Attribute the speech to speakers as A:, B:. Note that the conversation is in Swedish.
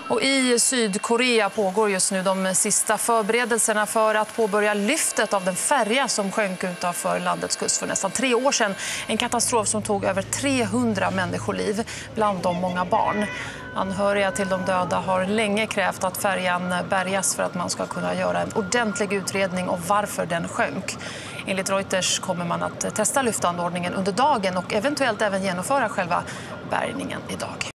A: Och i Sydkorea pågår just nu de sista förberedelserna för att påbörja lyftet av den färja som sjönk utanför landets kust för nästan 3 år sedan. En katastrof som tog över 300 människoliv, bland dem många barn. Anhöriga till de döda har länge krävt att färjan bärgas för att man ska kunna göra en ordentlig utredning om varför den sjönk. Enligt Reuters kommer man att testa lyftanordningen under dagen och eventuellt även genomföra själva bärgningen idag.